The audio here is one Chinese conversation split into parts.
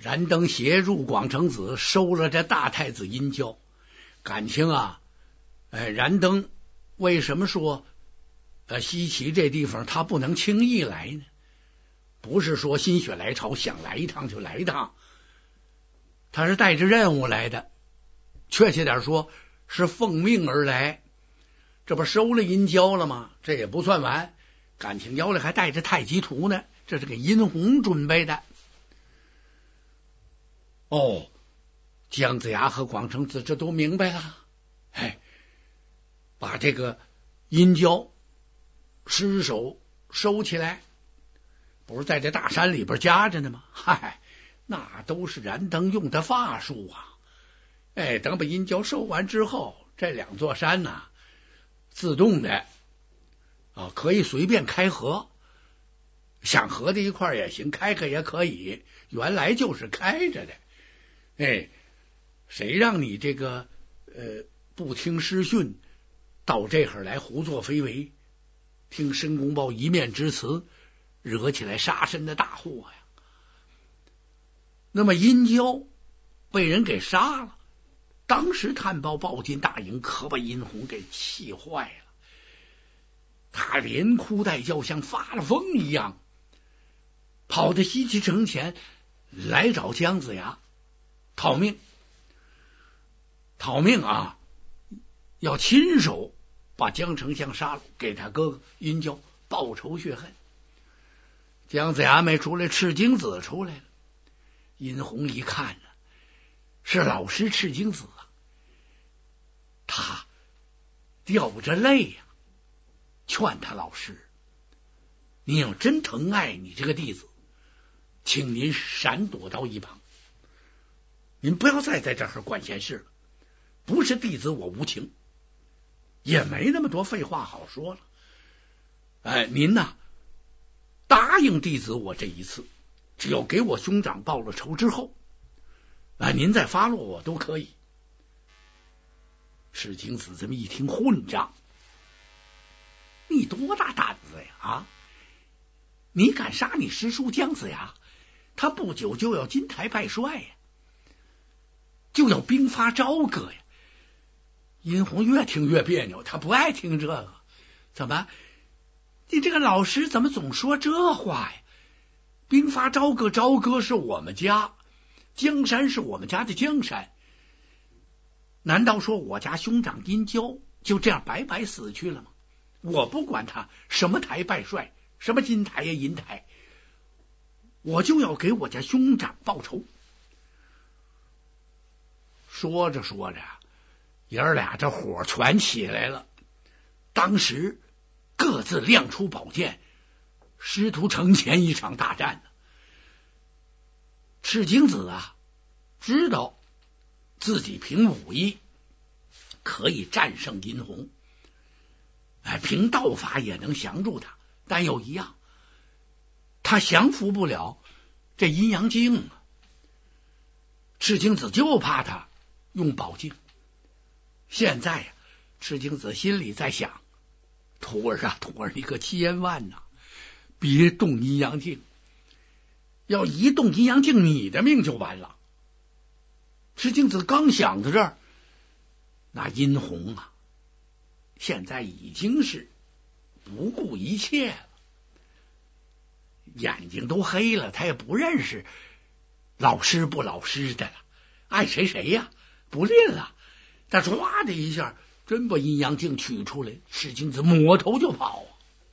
燃灯协助广成子收了这大太子殷郊。感情啊，燃灯为什么说西岐这地方他不能轻易来呢？不是说心血来潮想来一趟就来一趟，他是带着任务来的，确切点说是奉命而来。这不收了殷郊了吗？这也不算完，感情腰里还带着太极图呢，这是给殷红准备的。哦，姜子牙和广成子这都明白了，把这个殷郊尸首收起来，不是在这大山里边夹着呢吗？那都是燃灯用的法术啊！等把殷郊收完之后，这两座山呐，自动的可以随便开合，想合在一块也行，开开也可以，原来就是开着的。谁让你这个不听师训，到这会儿来胡作非为，听申公豹一面之词，惹起来杀身的大祸呀！那么殷郊被人给杀了，当时探报报进大营，可把殷红给气坏了，他连哭带叫，像发了疯一样，跑到西岐城前来找姜子牙讨命啊！要亲手把姜丞相杀了，给他哥哥殷郊报仇雪恨。姜子牙没出来，赤精子出来了。殷红一看呢，是老师赤精子啊，他掉着泪呀，劝他老师：“你要真疼爱你这个弟子，请您闪躲到一旁，您不要再在这儿管闲事了。不是弟子我无情，也没那么多废话好说了。您呐，答应弟子我这一次，只要给我兄长报了仇之后，您再发落我都可以。”赤精子这么一听，混账！你多大胆子呀！你敢杀你师叔姜子牙？他不久就要金台拜帅呀，就要兵发朝歌呀！殷红越听越别扭，他不爱听这个。怎么？你这个老师怎么总说这话呀？兵发朝歌，朝歌是我们家，江山是我们家的江山。难道说我家兄长殷郊就这样白白死去了吗？我不管他什么台拜帅，什么金台呀银台，我就要给我家兄长报仇。说着说着，爷儿俩这火全起来了，当时各自亮出宝剑，师徒城前一场大战呢。赤精子啊，知道自己凭武艺可以战胜殷红，凭道法也能降住他，但有一样，他降服不了这阴阳镜啊。赤精子就怕他用宝镜。现在呀，赤精子心里在想：徒儿啊，徒儿，你可千万呐，别动阴阳镜，要一动阴阳镜，你的命就完了。赤精子刚想到这儿，那殷红啊，现在已经是不顾一切了，眼睛都黑了，他也不认识老师不老师的了，爱谁谁呀，不吝了。他唰的一下，真把阴阳镜取出来，赤精子抹头就跑啊！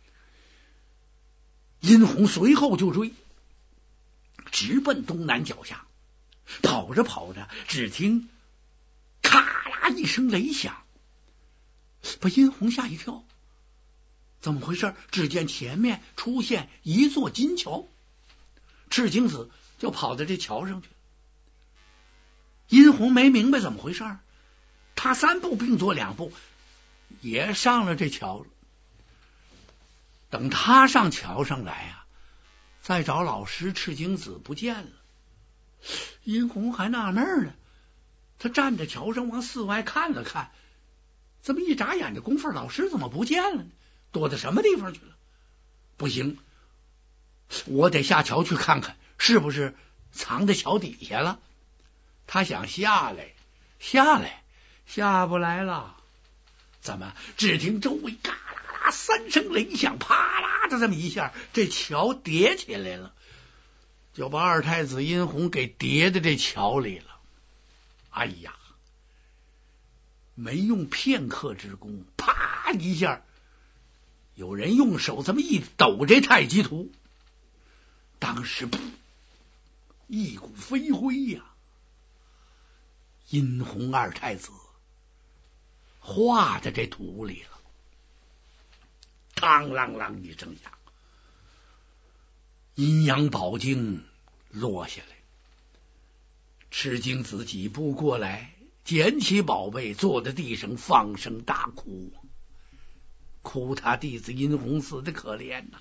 殷红随后就追，直奔东南脚下。跑着跑着，只听咔啦一声雷响，把殷红吓一跳。怎么回事？只见前面出现一座金桥，赤精子就跑到这桥上去了。殷红没明白怎么回事，他三步并作两步也上了这桥了。等他上桥上来啊，再找老师赤精子不见了。殷红还纳闷呢，他站在桥上往四外看了看，这么一眨眼的功夫，老师怎么不见了呢？躲到什么地方去了？不行，我得下桥去看看，是不是藏在桥底下了。他想下来，下不来了。怎么？只听周围嘎啦啦三声雷响，啪啦的这么一下，这桥叠起来了，就把二太子殷红给叠在这桥里了。哎呀，没用片刻之功，啪一下，有人用手这么一抖这太极图，当时噗，一股飞灰呀，殷红二太子画在这土里了。当啷啷一声响，阴阳宝镜落下来。赤精子几步过来，捡起宝贝，坐在地上放声大哭，哭他弟子殷红死的可怜呐。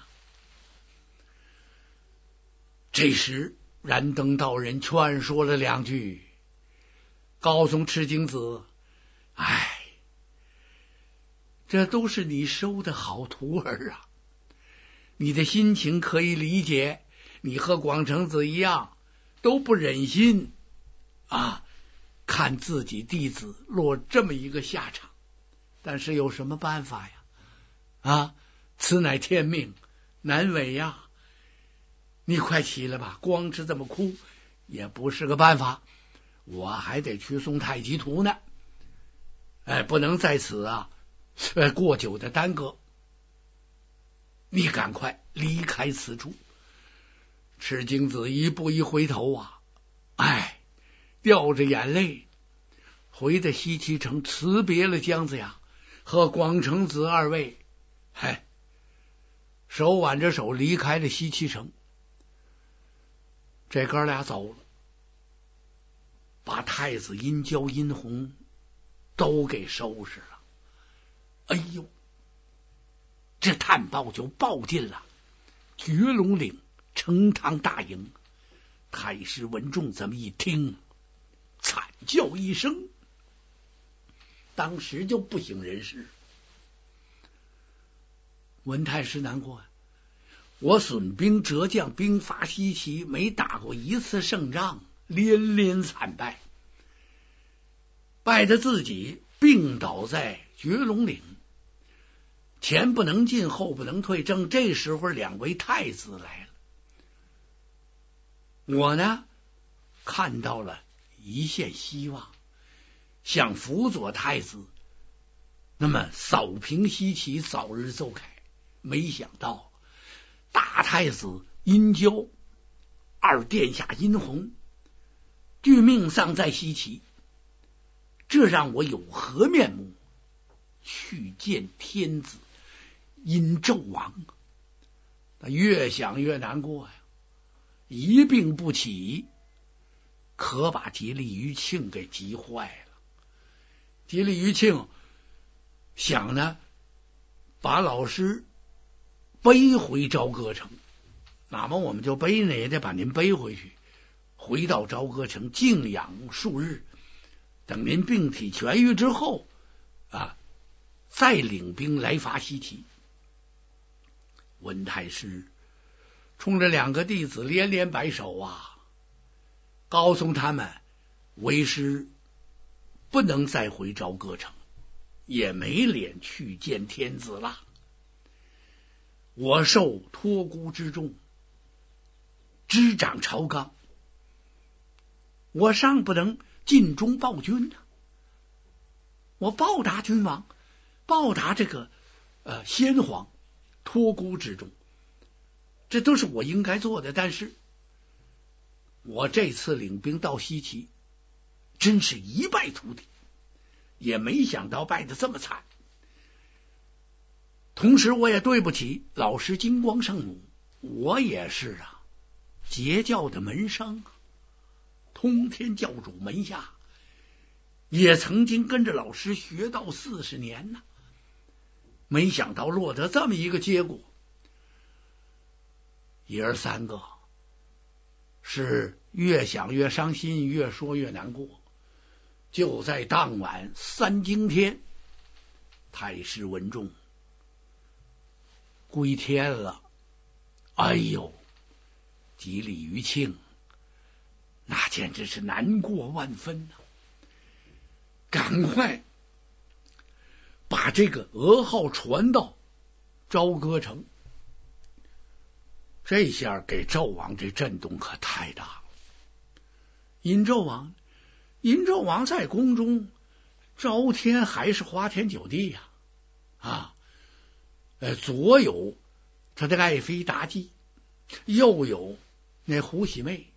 这时燃灯道人劝说了两句，告诉赤精子，哎，这都是你收的好徒儿啊，你的心情可以理解，你和广成子一样，都不忍心看自己弟子落这么一个下场，但是有什么办法呀？此乃天命，难违呀。你快起来吧，光是这么哭也不是个办法，我还得去送太极图呢。不能在此过久的耽搁，你赶快离开此处。赤精子一步一回头掉着眼泪回到西岐城，辞别了姜子牙和广成子二位，手挽着手离开了西岐城。这哥俩走了，把太子殷郊、殷红都给收拾了。哎呦，这探报就报进了绝龙岭成汤大营。太师文仲这么一听，惨叫一声，当时就不省人事。文太师难过，我损兵折将，兵伐西岐，没打过一次胜仗，连连惨败，败得自己病倒在绝龙岭，前不能进，后不能退。正这时候，两位太子来了，我呢看到了一线希望，想辅佐太子，那么扫平西岐，早日奏凯。没想到大太子殷郊、二殿下殷红俱命丧在西岐，这让我有何面目去见天子殷纣王？他越想越难过呀，一病不起，可把吉利余庆给急坏了。吉利余庆想呢，把老师背回朝歌城，那么我们就背呢，也得把您背回去，回到朝歌城静养数日，等您病体痊愈之后再领兵来伐西岐。文太师冲着两个弟子连连摆手告诉他们，为师不能再回朝歌城，也没脸去见天子了。我受托孤之重，执掌朝纲，我尚不能尽忠报君我报答君王，报答这个先皇托孤之重，这都是我应该做的。但是我这次领兵到西岐，真是一败涂地，也没想到败得这么惨。同时我也对不起老师金光圣母，我也是截教的门生通天教主门下，也曾经跟着老师学道40年呢，没想到落得这么一个结果。爷儿三个是越想越伤心，越说越难过。就在当晚3更天，太师文仲归天了。哎呦，吉利余庆简直是难过万分呐！赶快把这个噩耗传到朝歌城。这下给纣王这震动可太大了。殷纣王在宫中，朝天还是花天酒地呀，左有他的爱妃妲己，右有那胡喜妹，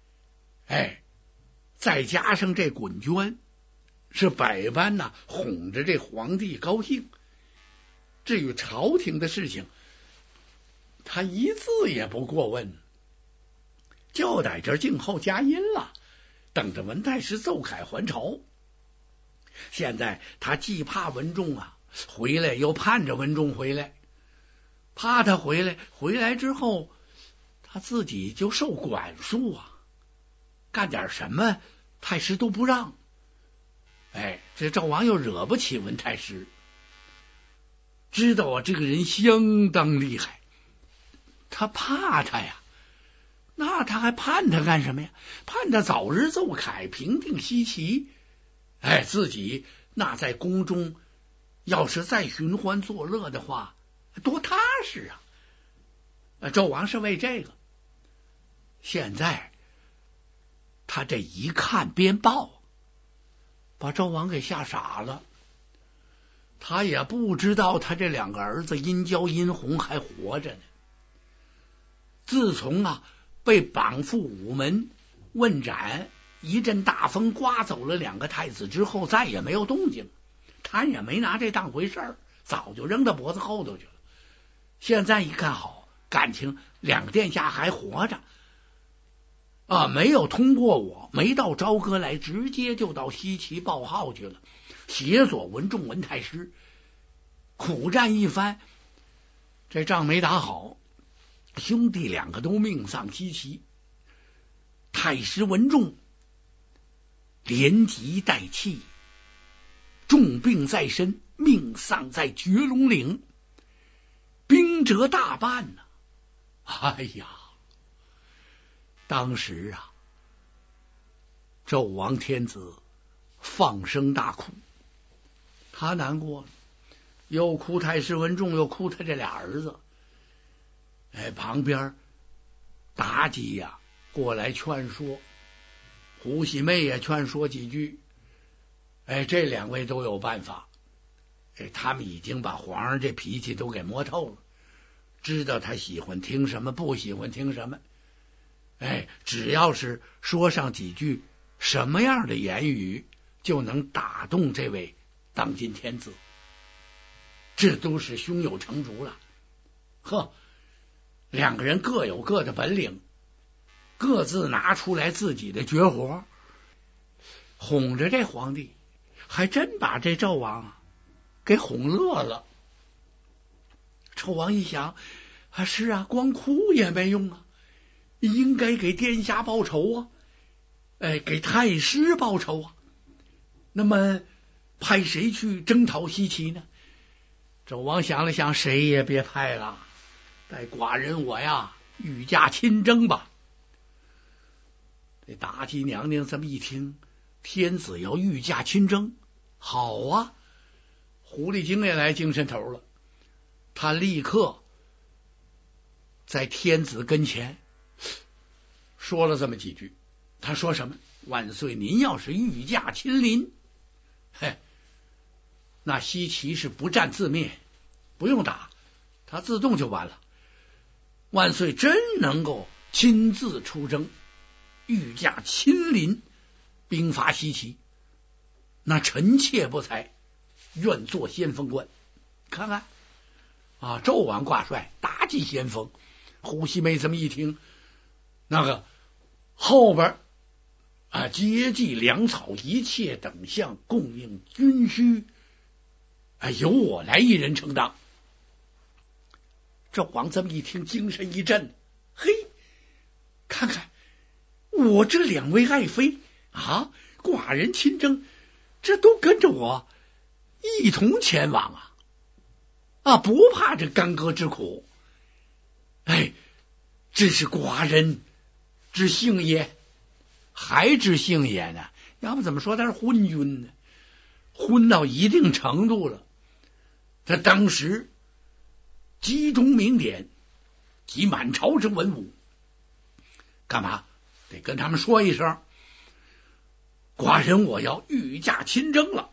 再加上这滚娟，是百般哄着这皇帝高兴。至于朝廷的事情，他一字也不过问，就在这静候佳音了，等着文太师奏凯还朝。现在他既怕文仲回来，又盼着文仲回来，怕他回来之后他自己就受管束干点什么太师都不让。这纣王又惹不起文太师，知道这个人相当厉害，他怕他呀，那他还盼他干什么呀？盼他早日奏凯，平定西岐。自己那在宫中要是再寻欢作乐的话，多踏实纣王是为这个。现在他这一看鞭报，把纣王给吓傻了。他也不知道他这两个儿子殷郊、殷洪还活着呢。自从被绑赴午门问斩，一阵大风刮走了两个太子之后，再也没有动静，他也没拿这当回事儿，早就扔到脖子后头去了。现在一看好，感情两个殿下还活着没有通过我，没到朝歌来，直接就到西岐报号去了，协佐文仲文太师，苦战一番，这仗没打好，兄弟两个都命丧西岐。太师文仲连疾带气，重病在身，命丧在绝龙岭，兵折大半当时纣王天子放声大哭，他难过了，又哭太师文仲，又哭他这俩儿子。旁边妲己过来劝说，胡喜妹也劝说几句。这两位都有办法。他们已经把皇上这脾气都给摸透了，知道他喜欢听什么，不喜欢听什么。只要是说上几句什么样的言语，就能打动这位当今天子，这都是胸有成竹了。两个人各有各的本领，各自拿出来自己的绝活，哄着这皇帝，还真把这纣王给哄乐了。纣王一想，是光哭也没用应该给殿下报仇给太师报仇那么派谁去征讨西岐呢？纣王想了想，谁也别派了，待寡人我御驾亲征吧。这妲己娘娘这么一听，天子要御驾亲征，好狐狸精也来精神头了。他立刻在天子跟前说了这么几句。他说什么？万岁，您要是御驾亲临，那西岐是不战自灭，不用打，他自动就完了。万岁真能够亲自出征，御驾亲临，兵伐西岐，那臣妾不才，愿做先锋官。看看纣王挂帅，妲己先锋。胡喜妹这么一听，那个后边接济粮草一切等项，供应军需，由我来一人承当。纣王这么一听，精神一振，看看我这两位爱妃寡人亲征，这都跟着我一同前往不怕这干戈之苦。这是寡人之幸也。 还知姓也呢？要不怎么说他是昏君呢？昏到一定程度了。他当时集中名典及满朝之文武，干嘛得跟他们说一声，寡人我要御驾亲征了。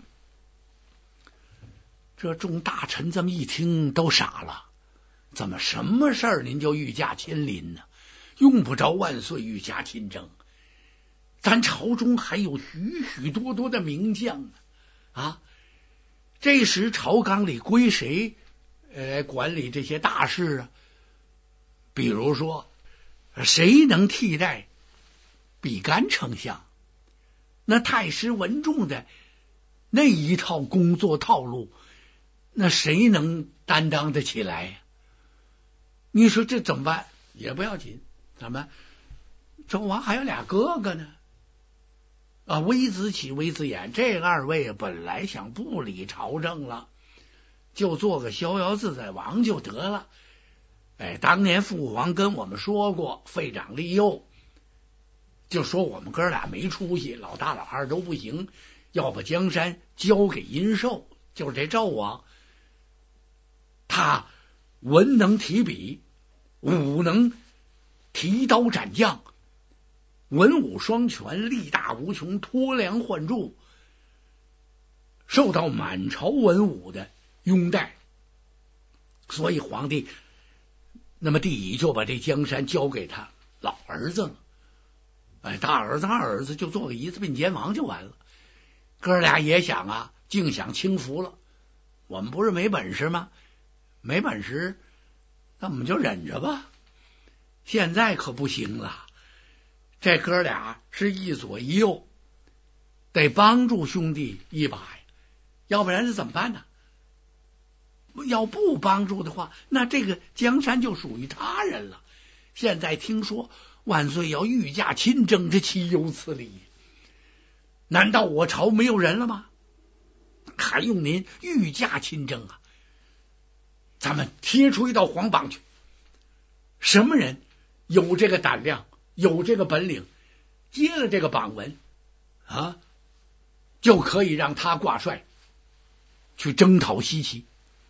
这众大臣这么一听都傻了，怎么什么事儿您就御驾亲临呢？用不着万岁御驾亲征，咱朝中还有许许多多的名将啊！这时朝纲里归谁管理这些大事啊？比如说，谁能替代比干丞相？那太师文仲的那一套工作套路，那谁能担当得起来呀？你说这怎么办？也不要紧，咱们周王还有俩哥哥呢。微子启、微子衍这二位本来想不理朝政了，就做个逍遥自在王就得了。当年父皇跟我们说过，废长立幼，就说我们哥俩没出息，老大老二都不行，要把江山交给殷寿，就是这纣王。他文能提笔，武能提刀斩将，文武双全，力大无穷，托梁换柱，受到满朝文武的拥戴，所以皇帝那么第一就把这江山交给他老儿子了。大儿子二儿子就做个一字并肩王就完了。哥俩也想啊，竟享清福了。我们不是没本事吗？没本事那我们就忍着吧。现在可不行了，这哥俩是一左一右，得帮助兄弟一把呀，要不然是怎么办呢？要不帮助的话，那这个江山就属于他人了。现在听说万岁要御驾亲征，这岂有此理？难道我朝没有人了吗？还用您御驾亲征啊？咱们贴出一道皇榜去，什么人有这个胆量，有这个本领，接了这个榜文啊，就可以让他挂帅去征讨西岐。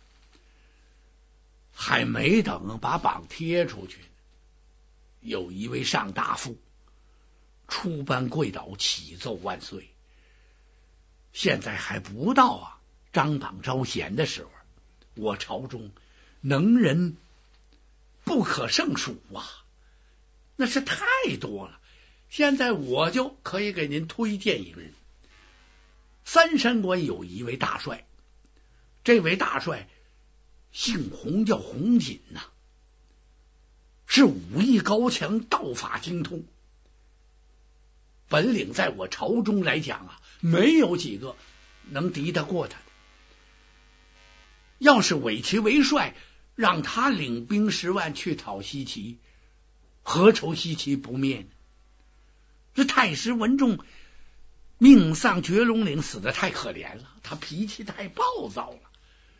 还没等把榜贴出去，有一位上大夫出班跪倒启奏万岁，现在还不到张榜招贤的时候，我朝中能人不可胜数那是太多了。现在我就可以给您推荐一个人。三山关有一位大帅，这位大帅姓洪，叫洪锦是武艺高强，道法精通，本领在我朝中来讲没有几个能敌得过他的。要是委其为帅，让他领兵10万去讨西岐，何愁西岐不灭呢？这太师文仲命丧绝龙岭，死得太可怜了，他脾气太暴躁了，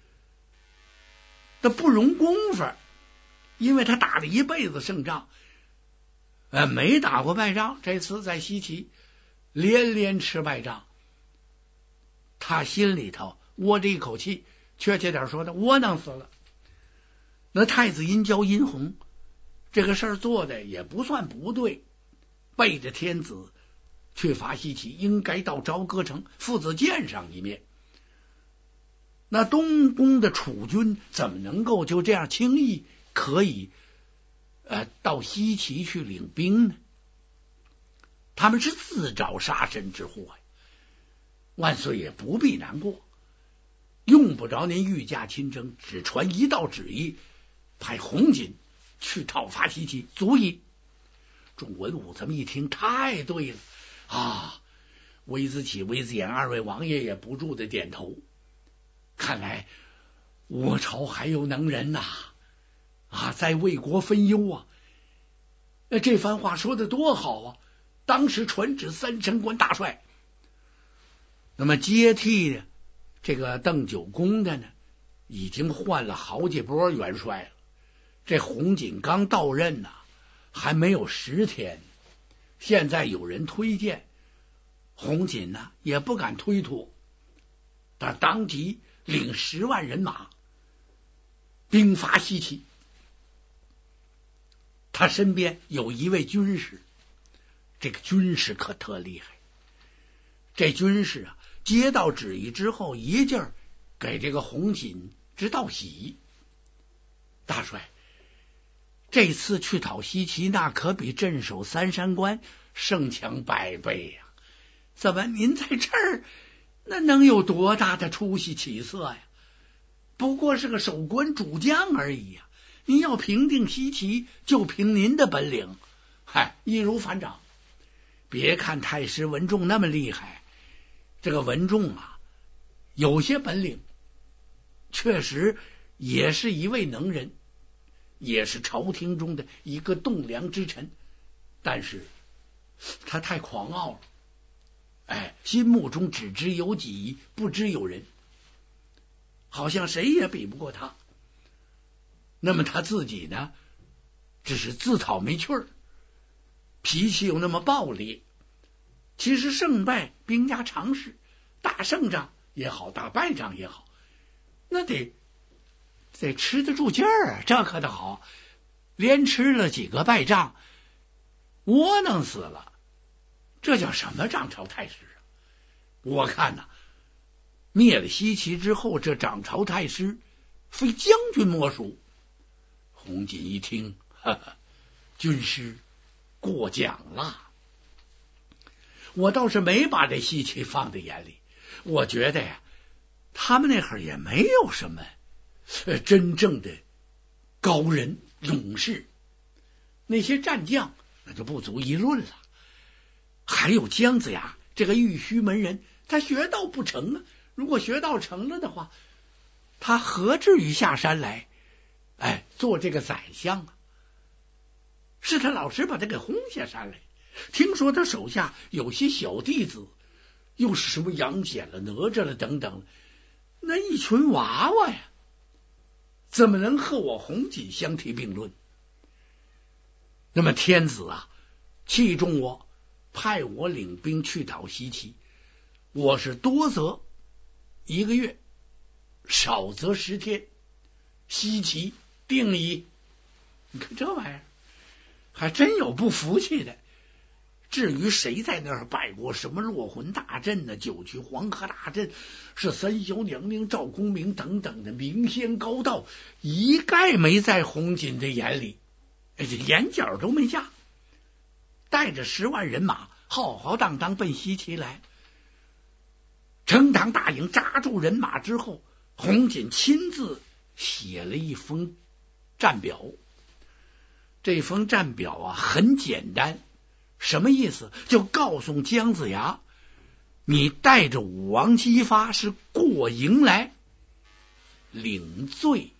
他不容功夫，因为他打了一辈子胜仗，没打过败仗，这次在西岐连连吃败仗，他心里头窝着一口气，确切点说的窝囊死了。那太子殷郊殷洪这个事儿做的也不算不对，背着天子去伐西岐，应该到朝歌城父子见上一面。那东宫的储君怎么能够就这样轻易可以到西岐去领兵呢？他们是自找杀身之祸呀！万岁也不必难过，用不着您御驾亲征，只传一道旨意，派洪锦去讨伐西岐，足矣。众文武这么一听，太对了微子启、微子衍二位王爷也不住的点头。看来我朝还有能人在为国分忧这番话说的多好当时传旨三山关大帅。那么接替的这个邓九公的呢，已经换了好几波元帅了。这洪锦刚到任还没有10天， 现在有人推荐，红锦呢也不敢推脱，他当即领10万人马兵发西岐。他身边有一位军士，这个军士可特厉害。这军士啊，接到旨意之后，一劲儿给这个红锦直道喜。大帅，这次去讨西岐，那可比镇守三山关胜强100倍呀！怎么您在这儿，那能有多大的出息起色呀？不过是个守关主将而已呀！您要平定西岐，就凭您的本领，易如反掌。别看太师文仲那么厉害，这个文仲啊，有些本领，确实也是一位能人，也是朝廷中的一个栋梁之臣，但是他太狂傲了，心目中只知有己，不知有人，好像谁也比不过他。那么他自己呢，只是自讨没趣儿，脾气又那么暴烈。其实胜败兵家常事，打胜仗也好，打败仗也好，那得吃得住劲儿啊，这可得好。连吃了几个败仗，窝囊死了，这叫什么掌朝太师啊？我看呐，灭了西岐之后，这掌朝太师非将军莫属。红锦一听，军师过奖了。我倒是没把这西岐放在眼里，我觉得呀，他们那会儿也没有什么真正的高人勇士，那些战将那就不足一论了。还有姜子牙这个玉虚门人，他学道不成啊，如果学道成了的话，他何至于下山来做这个宰相啊？是他老师把他给轰下山来。听说他手下有些小弟子，又是什么杨戬了、哪吒了等等，那一群娃娃呀，怎么能和我红锦相提并论？那么天子啊，器重我，派我领兵去讨西岐，我是多则1个月，少则10天，西岐定矣。你看这玩意儿，还真有不服气的。至于谁在那儿摆过什么落魂大阵呢、九曲黄河大阵，是三霄娘娘赵公明等等的名仙高道，一概没在红锦的眼里，眼角都没下。带着10万人马，浩浩荡荡奔西岐来。成堂大营扎住人马之后，红锦亲自写了一封战表。这封战表啊，很简单。什么意思？就告诉姜子牙，你带着武王姬发是过营来领罪